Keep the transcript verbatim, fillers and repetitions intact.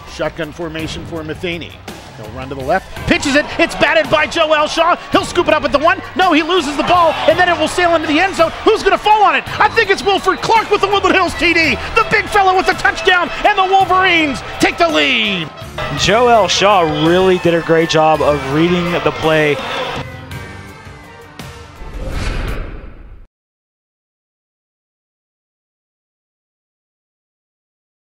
Shotgun formation for Matheny. He'll run to the left, pitches it, it's batted by Joel Shaw. He'll scoop it up at the one. No, he loses the ball, and then it will sail into the end zone. Who's going to fall on it? I think it's Wilford Clark with the Woodland Hills T D. The big fella with the touchdown, and the Wolverines take the lead. Joel Shaw really did a great job of reading the play.